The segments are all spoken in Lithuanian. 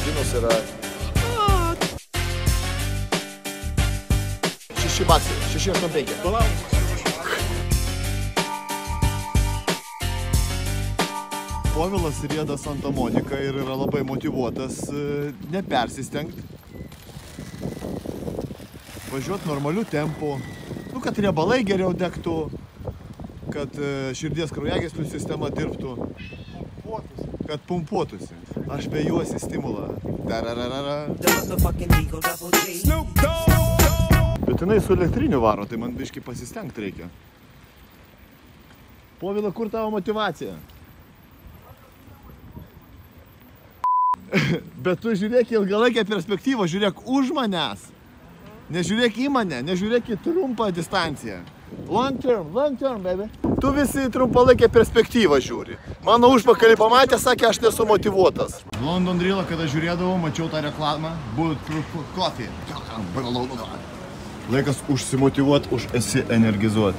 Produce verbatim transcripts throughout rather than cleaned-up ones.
citrinos yra šeši baksai, šeši aštuoniasdešimt penki. Povilas rieda Santa Monica ir yra labai motyvuotas nepersistengti. Važiuoti normaliu tempu, nu, kad riebalai geriau degtų, kad širdies kraujagyslių sistema dirbtų, kad pumpuotųsi. Aš vejuosi stimulą. Bet jinai su elektriniu varo, tai man biškai pasistengti reikia. Povila, kur tavo motyvacija? Bet tu žiūrėk į ilgalaikę perspektyvą, žiūrėk už manęs. Nežiūrėk į mane, nežiūrėk į trumpą distanciją. Long term, long term, baby. Tu visi trumpalaikę perspektyvą žiūri. Mano užpakalį pamatė, sakė, aš nesu motyvuotas. London Drillą, kada žiūrėdavau, mačiau tą reklamą. Bulletproof coffee. Laikas užsimotyvuot, už esi energizuot.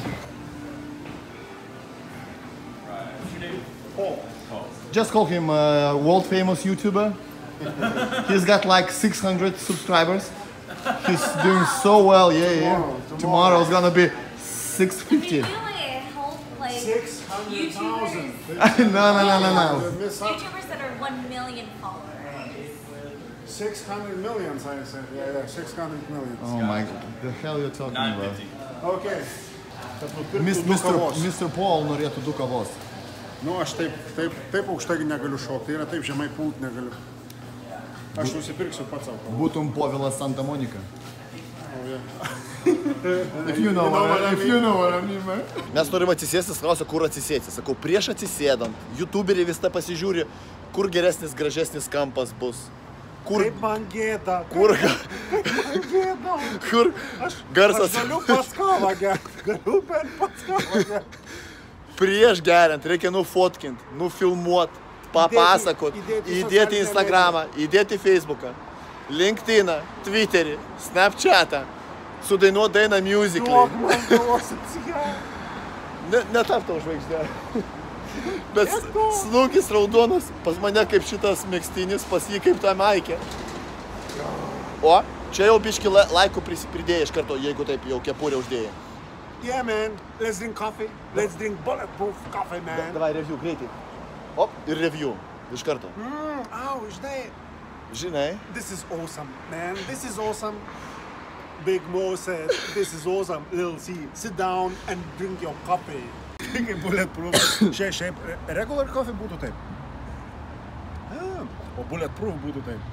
Just call him a world famous YouTuber. He's got like six hundred subscribers. He's doing so well, yeah, yeah. Tomorrow, tomorrow. Tomorrow's gonna be six fifty. Can you do like a whole, like, six hundred thousand. YouTubers? No, no, no, no, no. YouTubers that are one million followers. six hundred millions, I said. Yeah, yeah, six hundred millions. Oh my God, the hell you're talking about? Okay. mister Paul norėtų du kavos. Nu, aš taip, taip, taip aukštai negaliu šokti, yra taip žemai pult negaliu. Aš nusipirksiu pats savo. Būtum Povilas Santa Monica. Oh, yeah. If you know what I mean. If you know what I mean, man. Mes norim atsisėsti, klausia, kur atsisėti. Sakau, prieš atsisėdant, youtuberiai vis tą pasižiūri, kur geresnis, gražesnis kampas bus. Kur... Kaip man gėda. Kur... Kaip man gėda. Kur aš, garsas... Aš galiu pats kavą gerti. Galiu bent pats kavą gerti. Prieš geriant reikia nufotkinti, nufilmuot, papasakot, įdėti, įdėti į Instagramą, įdėti į Facebooką, LinkedIną, Twitterį, Snapchatą, sudainuot dainą Musical.ly. Duok man kavos atsigerti. Ne, netap tau žvaigždė. Bet snukis raudonas, pas mane kaip šitas megztinis, pas jį kaip ta maikė. O, čia jau biški laikų pridėjai iš karto, jeigu taip jau kepurę uždėjai. Yeah, man. Let's drink coffee. Let's drink bulletproof coffee, man. Davai, review, greitai. Op, ir review. Iš karto. Mm, au, žinai. Žinai. This is awesome, man. This is awesome. Big Mo said, this is awesome. Lil C, sit down and drink your coffee. Drink bulletproof. Šiaip, šiaip, regular coffee būtų taip. Ah, o bulletproof būtų taip.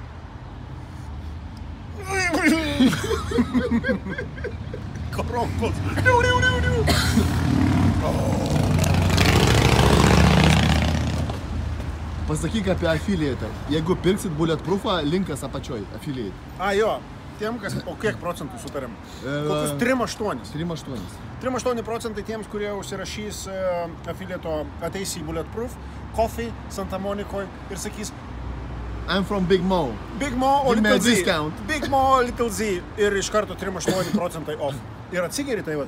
Koronkos. Riu, riu, riu, riu. Pasakyk apie affiliate. Jeigu pirksit bulletproofą, linkas apačioj, affiliate. A, jo. Tiem, kas, o kiek procentų sutarėm? Kokius trim aštuonis. trim aštuonis. trim aštuoni procentai tiems, kurie užsirašys uh, affiliato, ateis į Bulletproof, Coffee, Santa Monicoje ir sakys I'm from Big Mo. Big Mo, o Give me a Little Z. discount. Big Mo, Little Z. Ir iš karto trim aštuoni procentai off. Ir atsigeri tai va.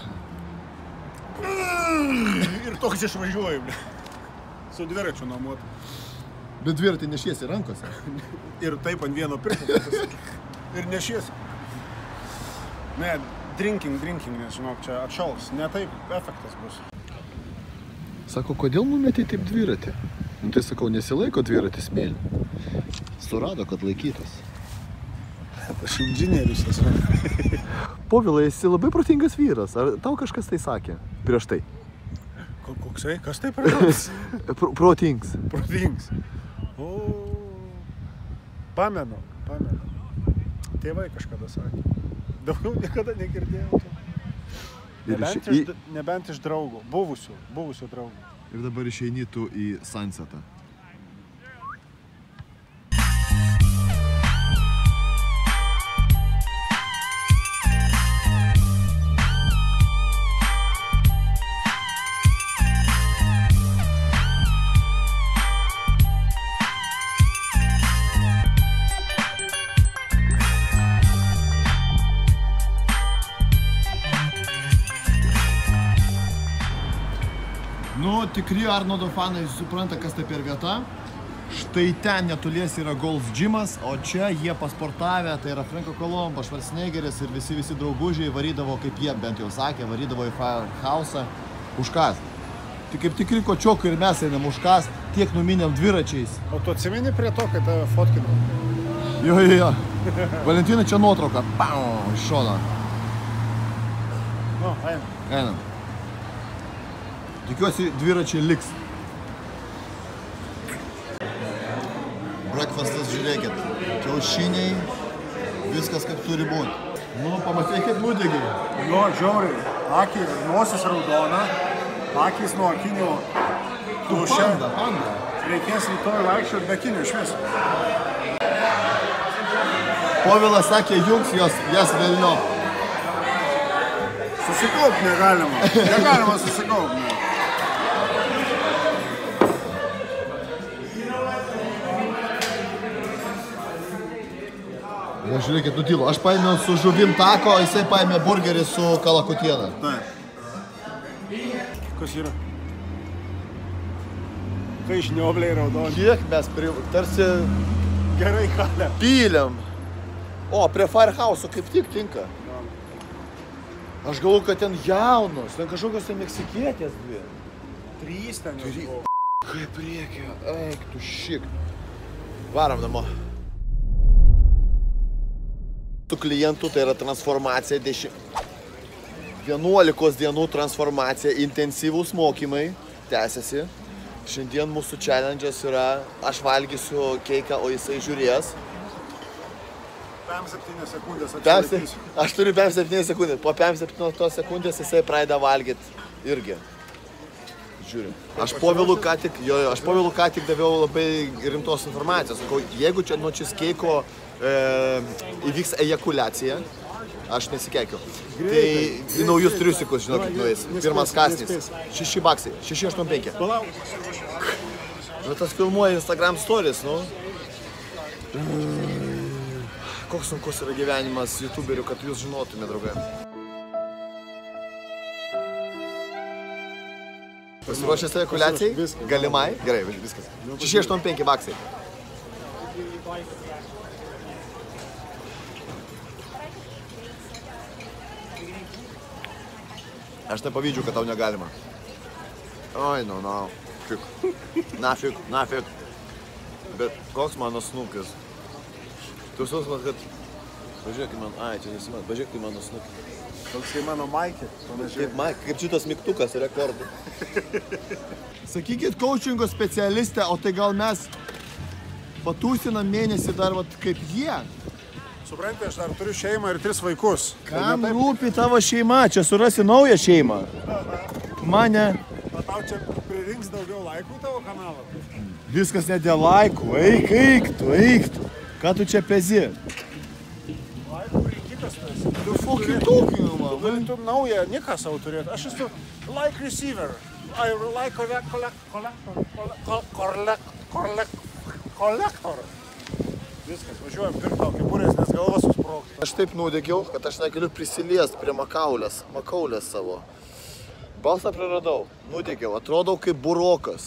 Ir toks išvažiuoju. Su dviračiu nuomot. Bet dviratį nešiesi rankose. Ir taip ant vieno pirko. Ir nešiesi. Ne, drinking, drinking, nes žinok, čia atšals. Ne taip efektas bus. Sako, kodėl numetei taip dviratį? Nu tai sakau, nesilaiko dviratis smėlį. Surado, kad laikytas. Aš inžinierius esu. Povilai, esi labai protingas vyras. Ar tau kažkas tai sakė prieš tai? Koksai? Kas tai praeis? Protings. Protings. O, pamenu, pamenu. Tėvai kažkada sakė. Daugiau niekada negirdėjau. Nebent iš, nebent iš draugų, buvusių, buvusių draugų. Ir dabar išeini tu į Sunsetą. Nu, tikri Arnoldo fanai supranta, kas tai per vieta. Štai ten netoliesi yra Gold's Gymas, o čia jie pasportavę, tai yra Franko Kolombo, Schwarzeneggeris ir visi visi draugužiai varydavo, kaip jie bent jau sakė, varydavo į Firehouse užkas. Tai kaip tikri kočiokai ir mes einam užkas, tiek numinėm dviračiais. O tu atsimeni prie to, kai tave fotkinau? Jo, jo, jo. Valentinai čia nuotrauka. Pau, iš šono. Nu, einam. Einam. Tikiuosi dviračiai liks. Breakfastas, žiūrėkit. Kiaušiniai, viskas kaip turi būti. Nu, pamatai, kaip nudegiai. Jo, žiauriai. Akį, nosis raudona, akys nuo akinių tušia. Panda, panda. Reikės rytoj vaikščioti be akinių iš viso. Povilas sakė, jungs jos, jas velnio. Susikaupt negalima. Negalima susikaupt. Ne. Ja, žiūrėkit, nutilo. Aš paėmiau su žuvim tako, o jisai paėmė burgerį su kalakutiena. Taip. Kas yra? Kai žniobliai raudoni. Kiek mes prie, tarsi Gerai kalė. pylėm. O, prie Firehouse kaip tik tinka. Aš galvoju, kad ten jaunos, ten kažkokios ten meksikietės dvi. Trys ten jau buvo. Kaip reikia, eik tu šik. Varom namo. Su klientu tai yra transformacija, deši... vienuolikos dienų transformacija, intensyvūs mokymai, tęsiasi. Šiandien mūsų challenge'as yra, aš valgysiu keiką, o jisai žiūrės. Pem septynias sekundės Pem, atsilaikysiu. aš turiu pem septynias sekundės, po pem septynias sekundės jisai pradeda valgyti irgi. Žiūrim. Aš Povilų ką tik, jo, jo, aš Povilų ką tik daviau labai rimtos informacijos. Sakau, jeigu čia nuo cheesecake'o e, įvyks ejakuliacija, aš nesikeikiu. Tai į naujus triusikus, žinokit, nueis. Pirmas kasnis. Šeši baksai, šeši aštuoni penki. Palauk. Bet tas filmuoja Instagram stories, nu. Koks sunkus yra gyvenimas youtuberių, kad jūs žinotume, draugai. Pasiruošęs ejakuliacijai? Galimai? Gerai, viskas. šeši aštuoni penki baksai. Aš nepavydžiu, kad tau negalima. Oi, nu, nu. Fik. Nafik, nafik. Bet koks mano snukis? Tu susmat, kad... Pažiūrėk man, ai, čia nesimat, pažiūrėk mano snukį. Toks kai mano Maikė. Kaip, kaip šitas mygtukas rekordų. Sakykit, coachingo specialistė, o tai gal mes patūsinam mėnesį dar vat, kaip jie? Supranti, aš dar turiu šeimą ir tris vaikus. Kam rūpi tavo šeima? Čia surasi naują šeimą. Mane. O tau čia pririnks daugiau laikų tavo kanalą? Viskas ne dėl laikų. Eik, eik tu, eik tu. Ką tu čia pezi? Laikų rinkikas tu esi. Tu fucking talking, man. Galėtų naują niką savo turėti. Aš esu like receiver. I like collect, collect, collector, collect, collect, collector. Viskas, važiuojam pirkt tau kepurės, nes galva susprogta. Aš taip nudegiau, kad aš negaliu prisiliest prie makaulės, makaulės savo. Balsą praradau, nudegiau, atrodau kaip burokas.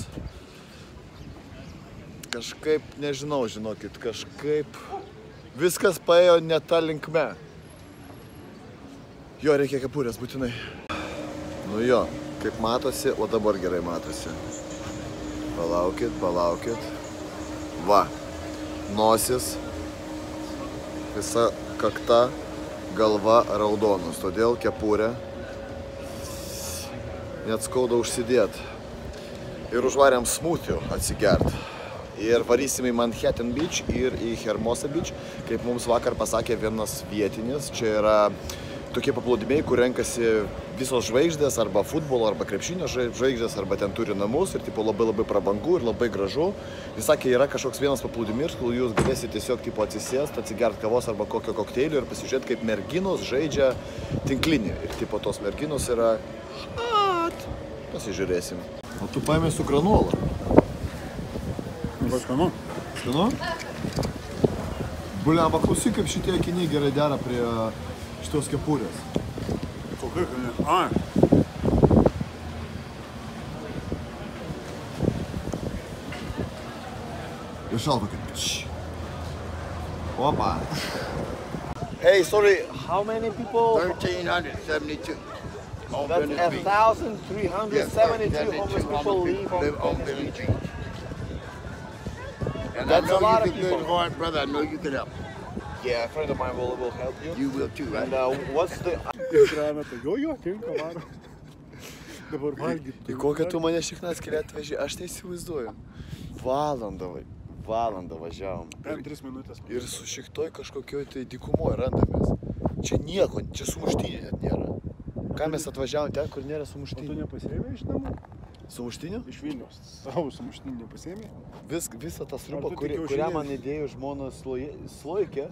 Kažkaip, nežinau, žinokit, kažkaip viskas paėjo ne ta linkme. Jo, reikia kepurės būtinai. Nu jo, kaip matosi, o dabar gerai matosi. Palaukit, palaukit. Va. Nosis, visa kakta, galva raudonus, todėl kepurė net skauda užsidėt. Ir užvarėm smoothie atsigert. Ir varysim į Manhattan Beach ir į Hermosa Beach, kaip mums vakar pasakė vienas vietinis. Čia yra tokie paplūdimiai, kur renkasi visos žvaigždės, arba futbolo, arba krepšinio žvaigždės, arba ten turi namus ir tipo labai labai prabangu ir labai gražu. Jis sakė, yra kažkoks vienas paplūdimys, kur jūs galėsite tiesiog tipo atsisėst, atsigert kavos arba kokio kokteilio ir pasižiūrėti, kaip merginos žaidžia tinklinį. Ir tipo tos merginos yra hot. Pasižiūrėsim. O tu paėmė su granola. Skanu. Skanu? Buliamba, klausyk, kaip šitie akiniai gerai dera prie šitos kepurės. Kokia, ai. Ir šalto kaip. Opa. Hey, sorry, how many people? thirteen seventy-two. That's one thousand three hundred seventy-two homeless people live on Venice Beach. Beach. And That's I know a lot you of can good people. heart, brother. I know you can help. Yeah, a friend of mine will, will help you. You will too, right? And uh, what's the... Jo, jo, tinka, varo. Dabar valgyti. Į kokią tu mane šiknas kelią atveži, aš tai įsivaizduoju. Valandą, valandą važiavom. Ten tris minutės. Ir su šiktoj kažkokioj tai dykumoje randamės. Čia nieko, čia sumuštinė net nėra. Ką mes atvažiavom ten, kur nėra O tu sumuštinė? nepasėmė iš namų? Sumuštinė? Iš Vilniaus. Savo sumuštinį nepasėmė? Vis, visą tą sriubą, Ar tu kuri, tik kurią kiaušinius? man įdėjo žmona slojikė.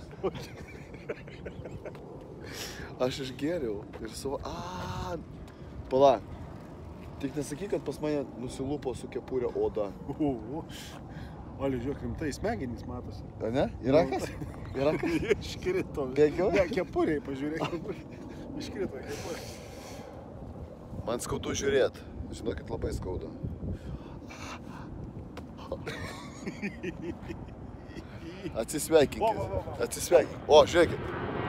Aš išgėriau ir savo... A, pala. Tik nesakyk, kad pas mane nusilupo su kepurė oda. Oho. Oli, žiūrėk, rimtai smegenys matosi. A ne? Yra kas? Yra kas? Iškrito. Bėgiau? Ne, kepuriai, pažiūrėk. Iškrito kepuriai. Man skaudu žiūrėt. Žinokit, labai skauda. Atsisveikinkit. Atsisveikinkit. O, žiūrėkit.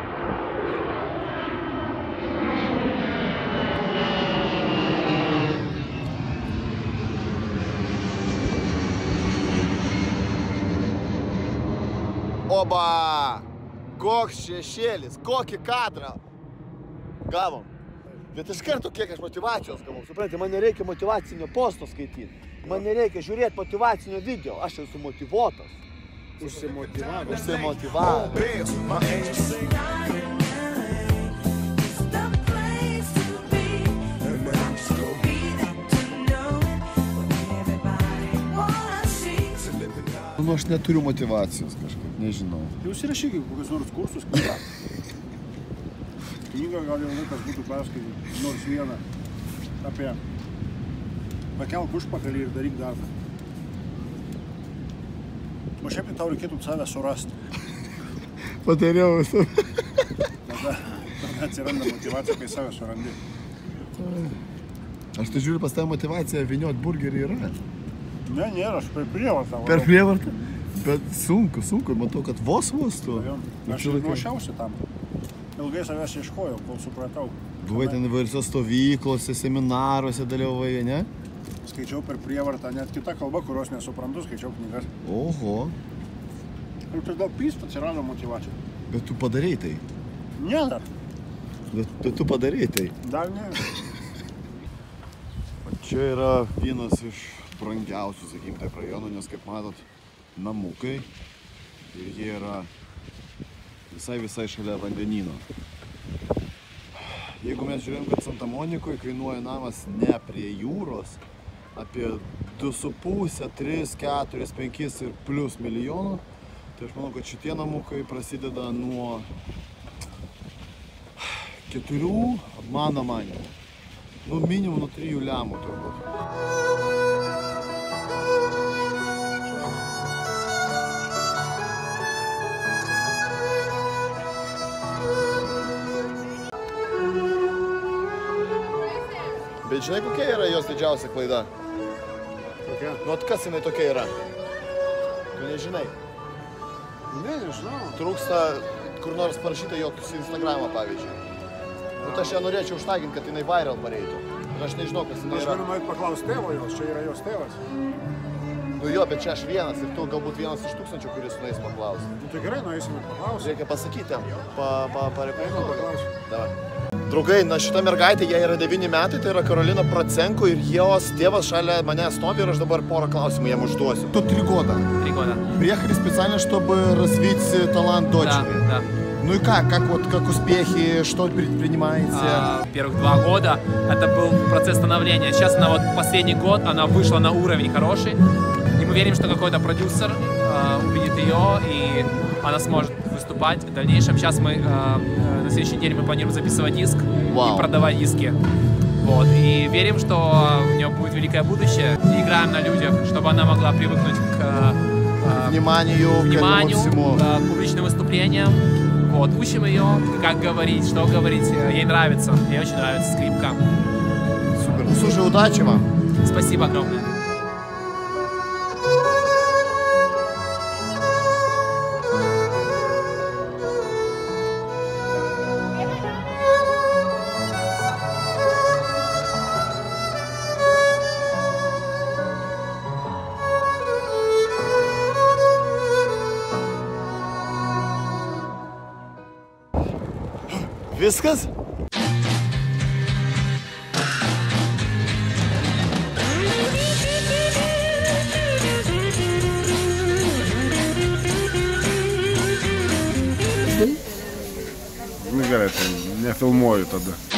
Oba! Koks šešėlis, kokį kadrą gavom. Bet iš karto kiek aš motyvacijos gavau. Suprantate, man nereikia motyvacinio posto skaityti. Man nereikia žiūrėti motyvacinio video. Aš esu motyvuotas. Užsimotyvavęs. Užsimotyvavęs. Nu, aš neturiu motyvacijos kažkaip, nežinau. Jūs įrašykit kokius nors kursus, knygą. Knygą gal jau laikas būtų perskaityti, nors vieną apie pakelk užpakalį ir daryk darbą. O šiaip tau reikėtų save surasti. Padariau visą. Tada, tada atsiranda motyvacija, kai save surandi. Aš tai žiūriu, pas tą motyvaciją vyniot burgerį yra. Ne, nėra, aš per prievartą. Per prievartą? Bet sunku, sunku, matau, kad vos vos tu. Aš ir ruošiausi tam. Ilgai savęs ieškojau, kol supratau. Buvai ten įvairiose stovyklose, seminaruose dalyvavai, ne? Skaičiau per prievartą, net kita kalba, kurios nesuprantu, skaičiau knygas. Oho. Ir tada pyst atsirado motyvacija. Bet tu padarei tai. Ne dar. Bet tu, tu padarei tai. Dar ne. Čia yra vienas iš brangiausių, sakykim, taip rajonų, nes kaip matot, namukai ir jie yra visai visai šalia vandenyno. Jeigu mes žiūrėjom, kad Santa Monikoje kainuoja namas ne prie jūros, apie du su puse, tris, keturis, penkis ir plus milijonų, tai aš manau, kad šitie namukai prasideda nuo keturių, mano manymu, nu minimum nuo trijų lemų turbūt. Bet žinai, kokia yra jos didžiausia klaida? Kokia? Nu, kas jinai tokia yra? Tu nežinai. Ne, nežinau. Trūksta kur nors parašyta jos Instagramą, pavyzdžiui. Nu, tai aš ją norėčiau užtaginti, kad jinai viral pareitų. Ir aš nežinau, kas jinai Aš yra. galiu nueit paklausti tėvo jos, čia yra jos tėvas. Nu jo, bet čia aš vienas ir tu galbūt vienas iš tūkstančių, kuris nueis paklausti. Nu tai gerai, nueisime paklausti. Reikia pasakyti, pa, pa, parekomenduoti. Paklausiu. Davai. Draugai, na šita mergaitė, jai yra devyni metai, tai yra Karolina Procenko ir jos tėvas šalia mane stovi ir aš dabar порą klausimų jam užduosiu. Tu три года. Три года. Приехали специально, чтобы развить талант дочери. Да, да. Ну и как? Как, вот, как успехи? Что предпринимаете? А, первых два года это был процесс становления. Сейчас на вот последний год она вышла на уровень хороший. И мы верим, что какой-то продюсер а, увидит ее и она сможет выступать в дальнейшем. Сейчас мы а, на следующей неделе мы планируем записывать диск Вау. и продавать диски. Вот. И верим, что у нее будет великое будущее. И играем на людях, чтобы она могла привыкнуть к а, Вниманию, вниманию, к этому всему. к публичным выступлениям. Вот, учим ее, как говорить, что говорить. Ей нравится, ей очень нравится скрипка. Супер. Ну, слушай, удачи вам. Спасибо огромное. Viskas? Nu gerai, tai nefilmuoju tada.